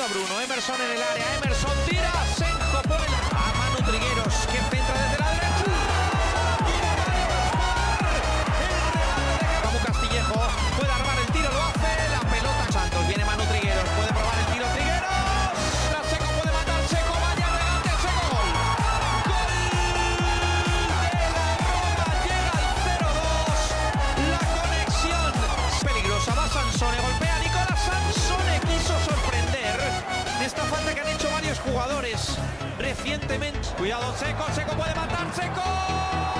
a Bruno, Emerson en el área, Emerson tira, Senjo pone a Manu Trigueros, que centra desde la derecha. Camu Castillejo puede armar el tiro, lo hace, la pelota Santos, viene Manu Trigueros, puede probar el tiro Trigueros, la Seco puede matar, Seco, vaya regate, Seco, gol. Gol de la Roma, llega al 0-2, la conexión peligrosa, va Sansone, golpea Nicolas Sansone, quiso sorprender esta falta que han hecho varios jugadores recientemente. Cuidado, Seco, Seco puede matar, Seco.